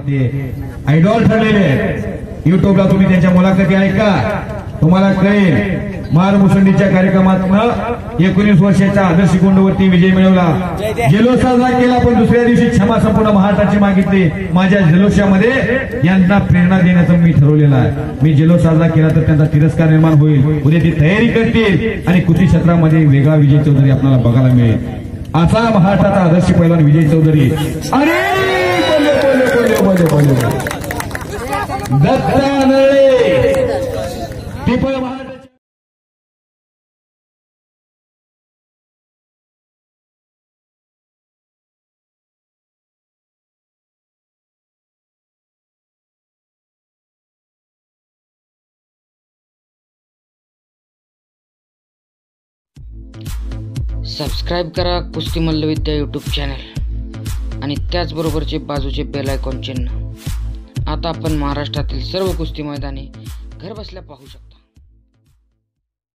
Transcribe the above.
ते आयडॉल ठरलेले। युट्यूबला तुम्ही त्यांच्या मुलाखती ऐका, तुम्हाला कळेल। मार मुसंडीच्या कार्यक्रमात 19 वर्षाच्या आदर्श कुंडवरती विजय मिळवला, जल्लोष साजरा केला, पण दुसऱ्या दिवशी क्षमा संपूर्ण महाराष्ट्राची मागितली। माझ्या जल्लोषामध्ये यांना प्रेरणा देण्याचं मी ठरवलेलं आहे। मी जल्लोष साजरा केला तर त्यांचा तिरस्कार निर्माण होईल, उद्या ती तयारी करतील आणि कुस्ती क्षेत्रामध्ये वेगळा विजय चौधरी आपल्याला बघायला मिळेल। असा महाराष्ट्राचा आदर्श पैलवान विजय चौधरी। अरे बोले दत्ता नरळे टिपळ सबस्क्राईब करा कुस्ती मल्लविद्या यूट्यूब चॅनल आणि त्याचबरोबरचे बाजूचे बेल आयकॉन चिन्ह। आता आपण महाराष्ट्रातील सर्व कुस्ती मैदाने घरबसल्या पाहू शकता।